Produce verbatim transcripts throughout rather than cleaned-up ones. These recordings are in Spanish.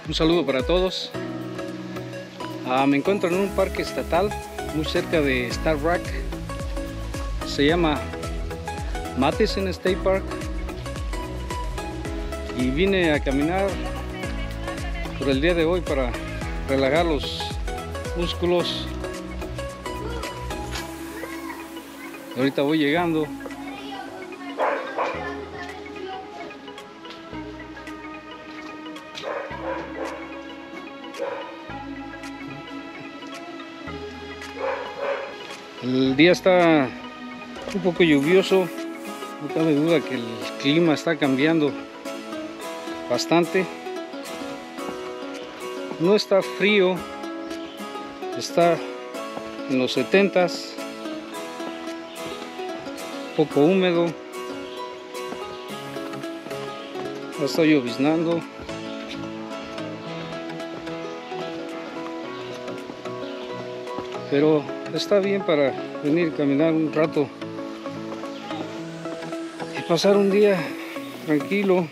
Un saludo para todos. Ah, me encuentro en un parque estatal muy cerca de Starbuck. Se llama Matheson State Park. Y vine a caminar por el día de hoy para relajar los músculos. Ahorita voy llegando. El día está un poco lluvioso, no cabe duda que el clima está cambiando bastante. No está frío, está en los setentas, un poco húmedo, ya está lloviznando. Pero está bien para venir a caminar un rato y pasar un día tranquilo.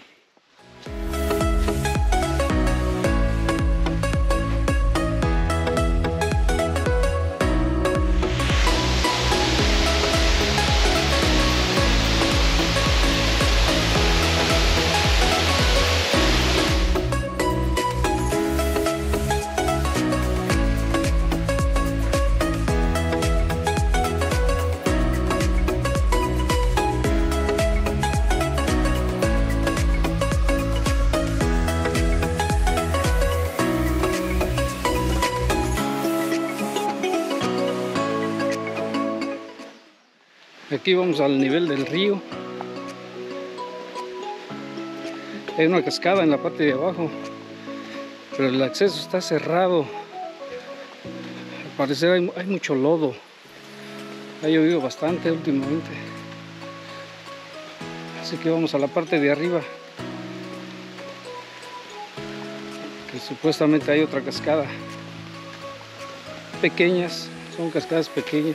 Aquí vamos al nivel del río. Hay una cascada en la parte de abajo, pero el acceso está cerrado. Al parecer hay, hay mucho lodo. Ha llovido bastante últimamente. Así que vamos a la parte de arriba, que supuestamente hay otra cascada. Pequeñas, son cascadas pequeñas.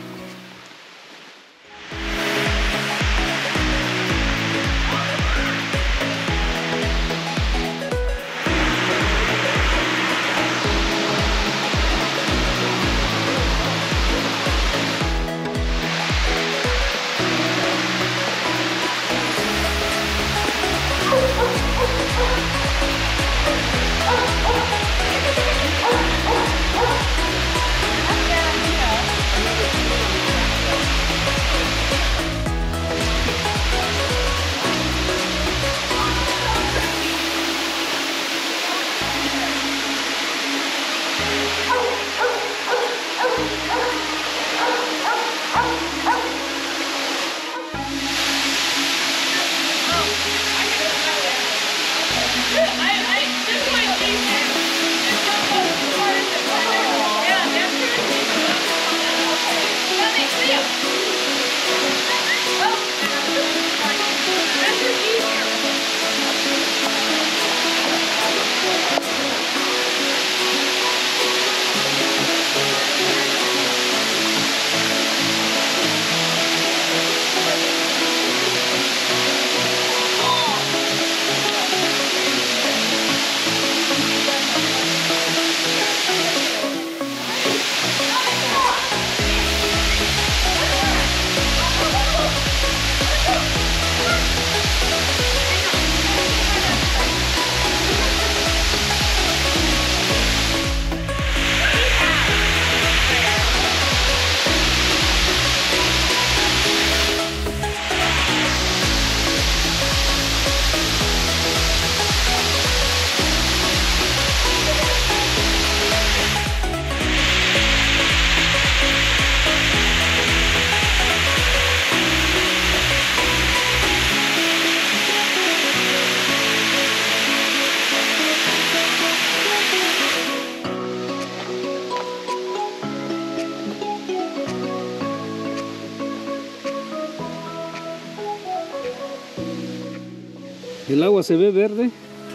El agua se ve verde,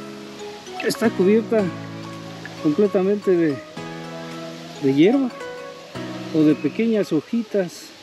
está cubierta completamente de, de hierba o de pequeñas hojitas